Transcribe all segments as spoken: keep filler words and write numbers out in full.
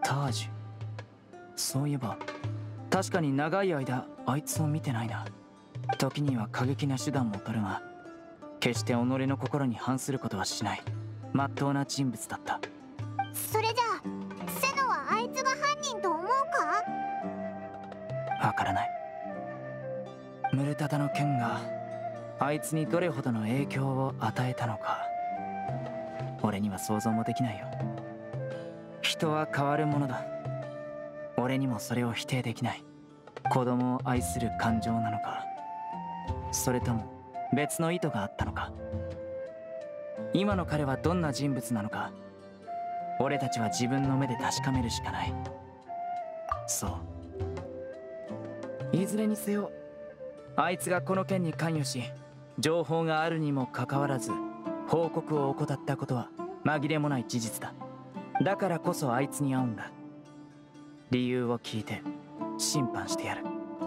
タージュ。そういえば確かに長い間あいつを見てないな。時には過激な手段も取るが、決して己の心に反することはしない真っ当な人物だった。 それじゃあセノはあいつが犯人と思うか？ わからない。ムルタタの剣があいつにどれほどの影響を与えたのか、俺には想像もできないよ。人は変わるものだ。俺にもそれを否定できない。子供を愛する感情なのか、それとも別の意図があったのか。今の彼はどんな人物なのか、俺たちは自分の目で確かめるしかない。そういずれにせよ、あいつがこの件に関与し情報があるにもかかわらず報告を怠ったことは紛れもない事実だ。だからこそあいつに会うんだ。理由を聞いて審判してやる。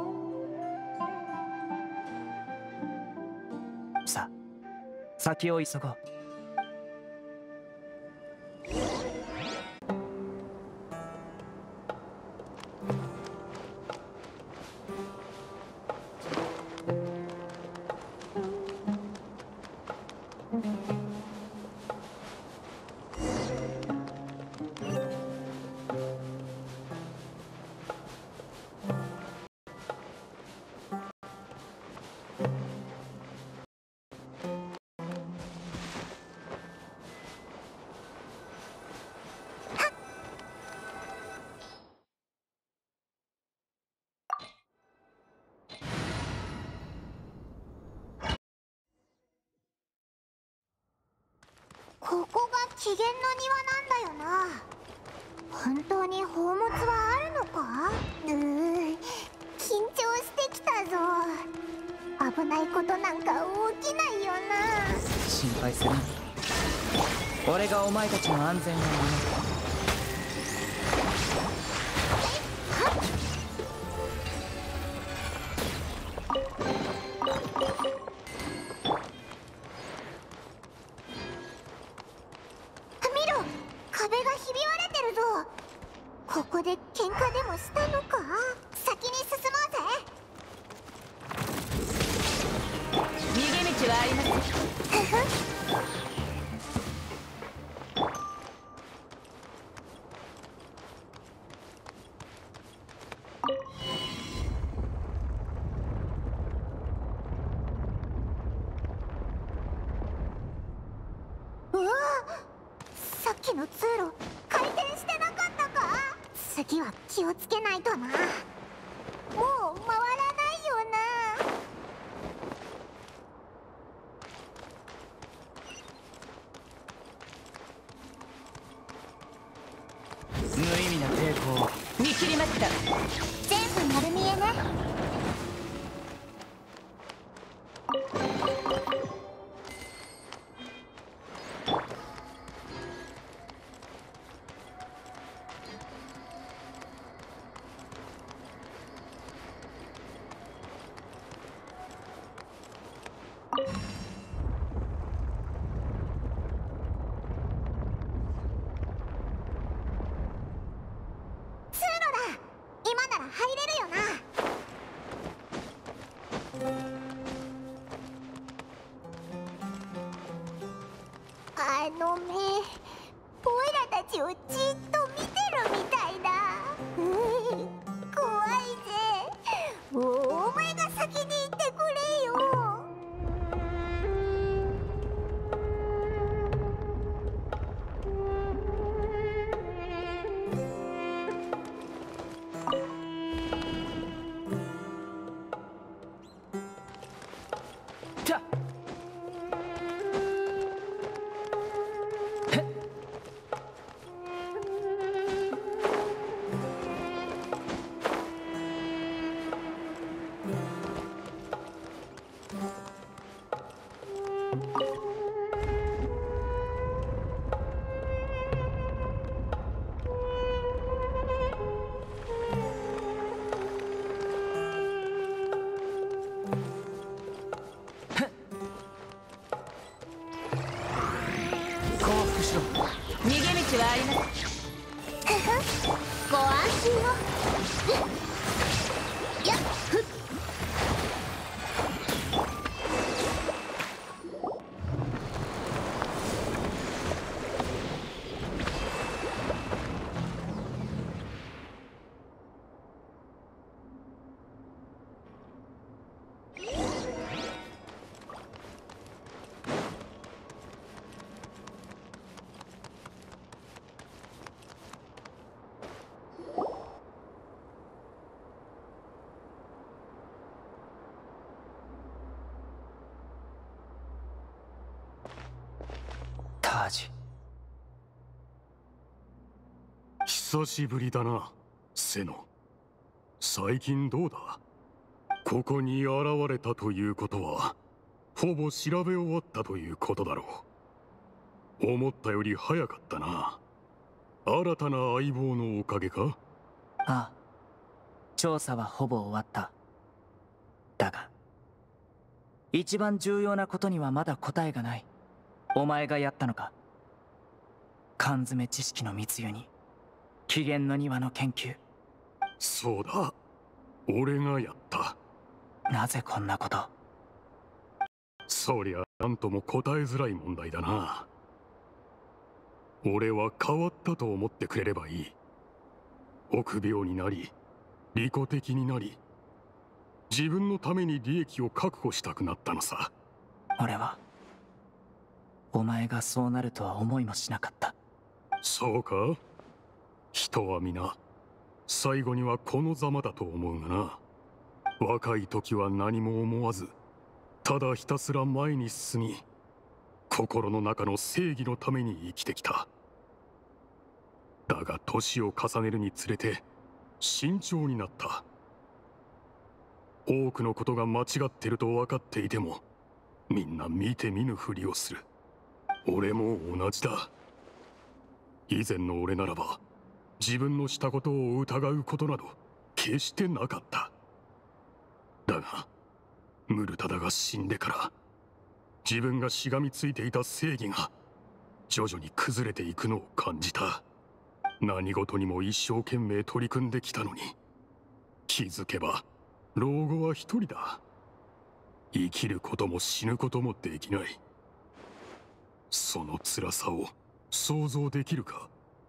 さあ、先を急ごう。 ここが起源の庭なんだよな。本当に宝物はあるのか？うー緊張してきたぞ。危ないことなんか起きないよな。 心配するな。俺がお前たちの安全を守る。 見ろ、壁がひび割れてるぞ。ここで喧嘩でもしたのか？先に進もうぜ。 逃げ道はありません。 うわ、さっきの通路回転してなかったか？次は気をつけないとな。もう回らないよな。 無意味な抵抗を見切りました。 全部丸見えね。通路だ。今なら入れるよな。あの目、オイラたちをじっと見てるみたいだ。うー怖いぜ。おお前が先に行ってくれよ。 久しぶりだな、セノ。最近どうだ？ここに現れたということは、ほぼ調べ終わったということだろう。思ったより早かったな。新たな相棒のおかげか？ ああ、調査はほぼ終わった。だが一番重要なことにはまだ答えがない。お前がやったのか？缶詰知識の密輸に起源の庭の研究。 そうだ、俺がやった。 なぜこんなこと？ そりゃ何とも答えづらい問題だな。俺は変わったと思ってくれればいい。臆病になり、利己的になり、自分のために利益を確保したくなったのさ。 俺はお前がそうなるとは思いもしなかった。 そうか？人は皆最後にはこのざまだと思うがな。若い時は何も思わず、ただひたすら前に進み、心の中の正義のために生きてきた。だが年を重ねるにつれて慎重になった。多くのことが間違ってると分かっていても、みんな見て見ぬふりをする。俺も同じだ。以前の俺ならば自分のしたことを疑うことなど決してなかった。だがムルタダが死んでから、自分がしがみついていた正義が徐々に崩れていくのを感じた。何事にも一生懸命取り組んできたのに、気づけば老後は一人だ。生きることも死ぬこともできない。その辛さを想像できるか？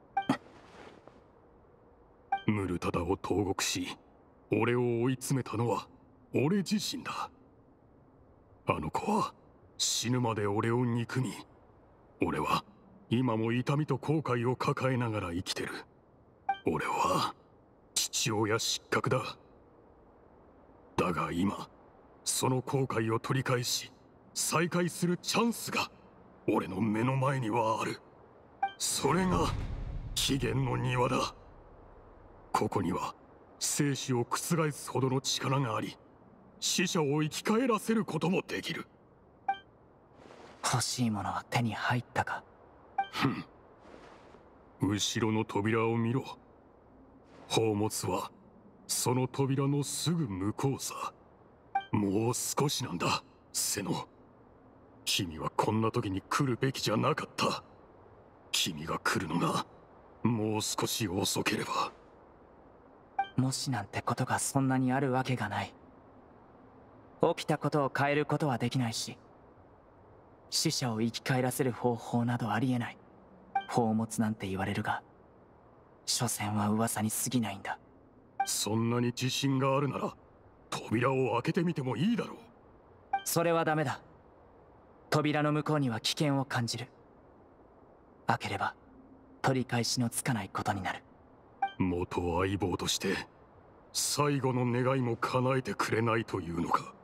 ムルタダを投獄し、俺を追い詰めたのは俺自身だ。あの子は死ぬまで俺を憎み、俺は今も痛みと後悔を抱えながら生きてる。俺は父親失格だ。だが今、その後悔を取り返し再会するチャンスが俺の目の前にはある。それが起源の庭だ。ここには生死を覆すほどの力があり、死者を生き返らせることもできる。 欲しいものは手に入ったか？ ふん。後ろの扉を見ろ。宝物はその扉のすぐ向こうさ。もう少しなんだ、セノ。君はこんな時に来るべきじゃなかった。君が来るのがもう少し遅ければ。 もしなんてことがそんなにあるわけがない。起きたことを変えることはできないし、死者を生き返らせる方法などありえない。宝物なんて言われるが、所詮は噂に過ぎないんだ。 そんなに自信があるなら扉を開けてみてもいいだろう。 それはダメだ。扉の向こうには危険を感じる。開ければ取り返しのつかないことになる。 元相棒として最後の願いも叶えてくれないというのか。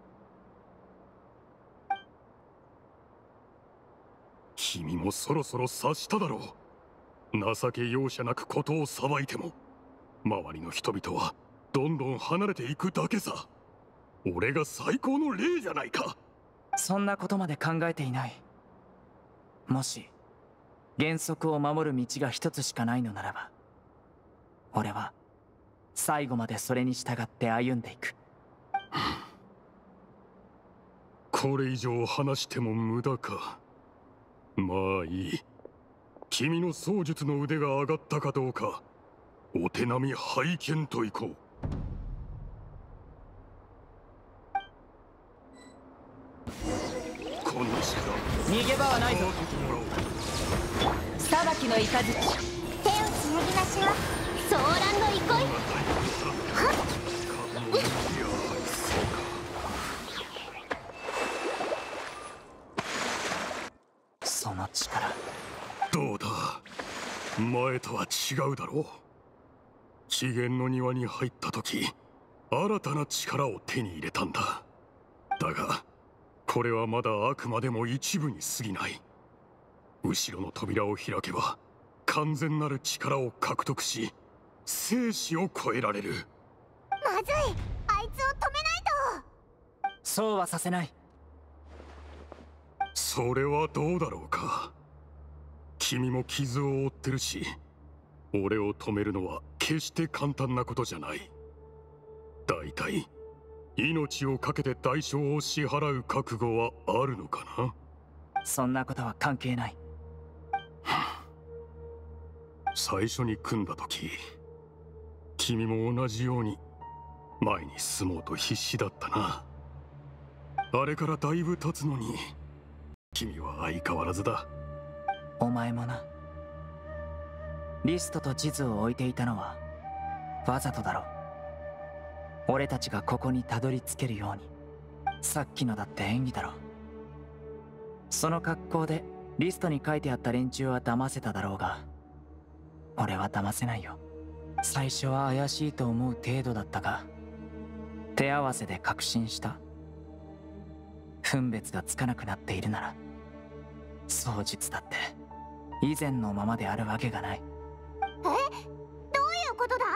君もそろそろ察しただろう。情け容赦なくことを裁いても、周りの人々はどんどん離れていくだけさ。俺が最高の例じゃないか。 そんなことまで考えていない。もし原則を守る道が一つしかないのならば、俺は最後までそれに従って歩んでいく。 これ以上話しても無駄か。まあいい。君の槍術の腕が上がったかどうか、お手並み拝見といこう。こんな力逃げ場はないぞ。 裁きの雷。 手をつなぎましょう。ソーランの憩い。はっ。 その力、 どうだ、前とは違うだろう。起源の庭に入った時、新たな力を手に入れたんだ。だがこれはまだあくまでも一部に過ぎない。後ろの扉を開けば完全なる力を獲得し生死を超えられる。 まずい、あいつを止めないと。 そうはさせない。 それはどうだろうか。君も傷を負ってるし、俺を止めるのは決して簡単なことじゃない。だいたい命を懸けて代償を支払う覚悟はあるのかな。 そんなことは関係ない。 最初に組んだ時、君も同じように前に進もうと必死だったな。あれからだいぶ経つのに君は相変わらずだ。 お前もな。リストと地図を置いていたのはわざとだろう。俺たちがここにたどり着けるように。さっきのだって演技だろう。その格好でリストに書いてあった連中は騙せただろうが、俺は騙せないよ。最初は怪しいと思う程度だったが、手合わせで確信した。分別がつかなくなっているなら、双日だって以前のままであるわけがない。 え、どういうことだ？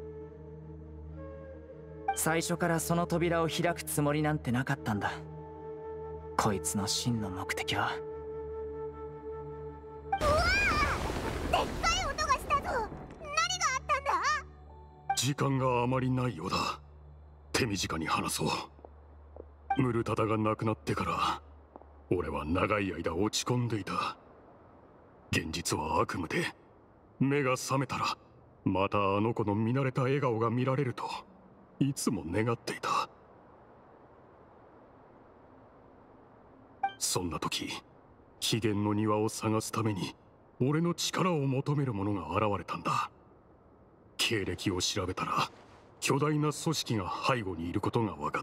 最初からその扉を開くつもりなんてなかったんだ。こいつの真の目的は。 うわあ！でっかい音がしたぞ。何があったんだ？ 時間があまりないようだ。手短に話そう。ムルタダが亡くなってから俺は長い間落ち込んでいた。現実は悪夢で、目が覚めたらまたあの子の見慣れた笑顔が見られるといつも願っていた。そんな時、秘伝の庭を探すために俺の力を求める者が現れたんだ。経歴を調べたら巨大な組織が背後にいることが分かった。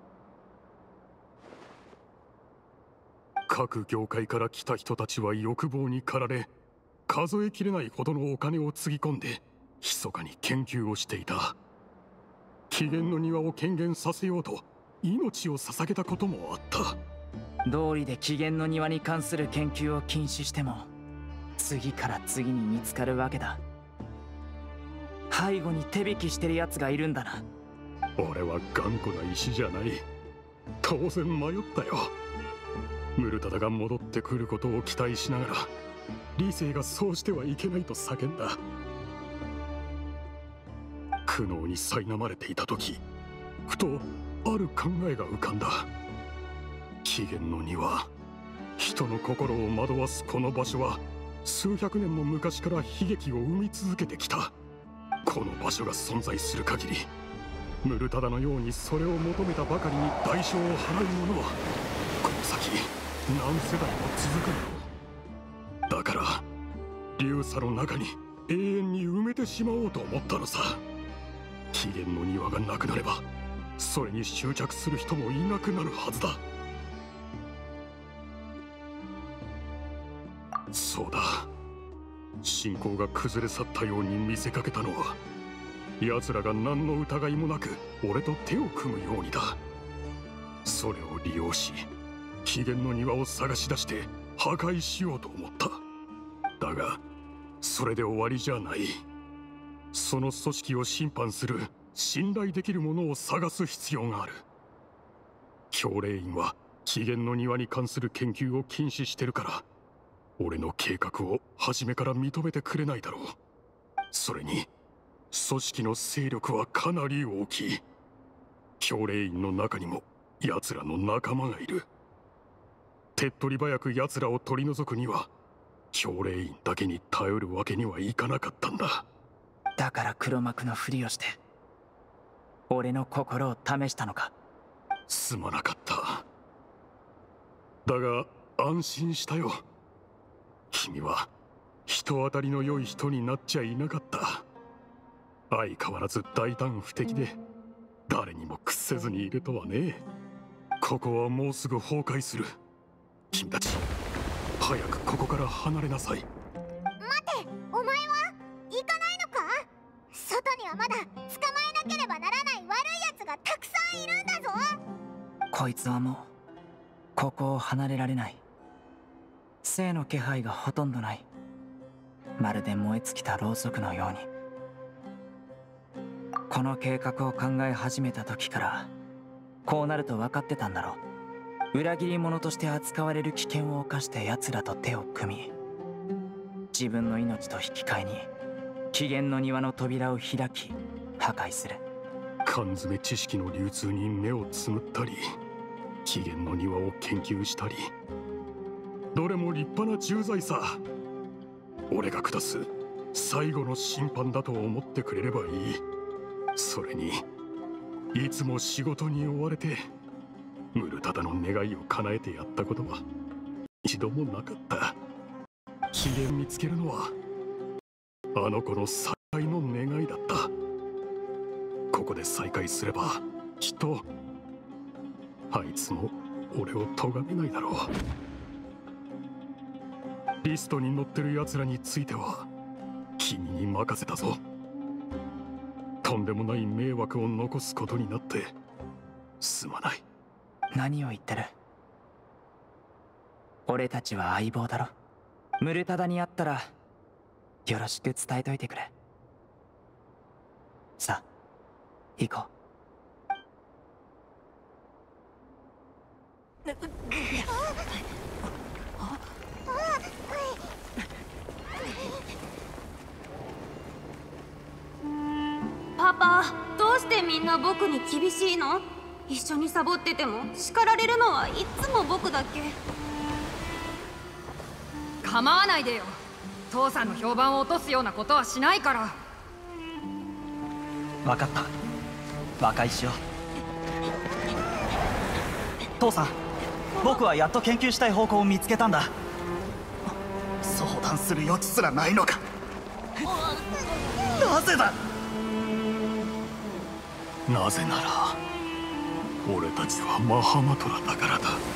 各業界から来た人たちは欲望に駆られ、数えきれないほどのお金をつぎ込んで密かに研究をしていた。起源の庭を権限させようと命を捧げたこともあった。 道理で起源の庭に関する研究を禁止しても、次から次に見つかるわけだ。背後に手引きしてるやつがいるんだな。 俺は頑固な石じゃない。当然迷ったよ。ムルタダが戻ってくることを期待しながら、理性がそうしてはいけないと叫んだ。苦悩に苛まれていた時、ふとある考えが浮かんだ。起源の庭、人の心を惑わすこの場所は数百年も昔から悲劇を生み続けてきた。この場所が存在する限り、ムルタダのようにそれを求めたばかりに代償を払う者はこの先何世代も続くだろう。だから流砂の中に永遠に埋めてしまおうと思ったのさ。起源の庭がなくなれば、それに執着する人もいなくなるはずだ。そうだ、信仰が崩れ去ったように見せかけたのは、奴らが何の疑いもなく俺と手を組むようにだ。それを利用し、起源の庭を探し出して破壊しようと思った。だがそれで終わりじゃない。その組織を審判する信頼できるものを探す必要がある。教令院は起源の庭に関する研究を禁止してるから、俺の計画を初めから認めてくれないだろう。それに組織の勢力はかなり大きい。教令院の中にも奴らの仲間がいる。手っ取り早く奴らを取り除くには、教令院だけに頼るわけにはいかなかったんだ。 だから黒幕のふりをして俺の心を試したのか。 すまなかった。だが安心したよ。君は人当たりの良い人になっちゃいなかった。相変わらず大胆不敵で、誰にも屈せずにいるとはね。ここはもうすぐ崩壊する。君たち、早くここから離れなさい。 待て、お前は行かないのか？外にはまだ捕まえなければならない悪い奴がたくさんいるんだぞ。 こいつはもうここを離れられない。生の気配がほとんどない。 まるで燃え尽きたろうそくのように。この計画を考え始めた時からこうなると分かってたんだろう。裏切り者として扱われる危険を冒して奴らと手を組み、自分の命と引き換えに起源の庭の扉を開き破壊する。 缶詰知識の流通に目をつむったり、起源の庭を研究したり、どれも立派な重罪さ。俺が下す最後の審判だと思ってくれればいい。それにいつも仕事に追われてムルタダの願いを叶えてやったことは一度もなかった。起源見つけるのはあの子の最大の願いだった。ここで再会すればきっとあいつも俺を咎めないだろう。リストに載ってる奴らについては君に任せたぞ。とんでもない迷惑を残すことになってすまない。 何を言ってる。俺たちは相棒だろ。ムルタダに会ったらよろしく伝えといてくれ。さあ行こう。 パパ、どうしてみんな僕に厳しいの？一緒にサボってても叱られるのはいつも僕だけ。 構わないでよ。父さんの評判を落とすようなことはしないから。 分かった、和解しよう。父さん、僕はやっと研究したい方向を見つけたんだ。相談する余地すらないのか。なぜだ。 なぜなら俺たちはマハマトラだからだ。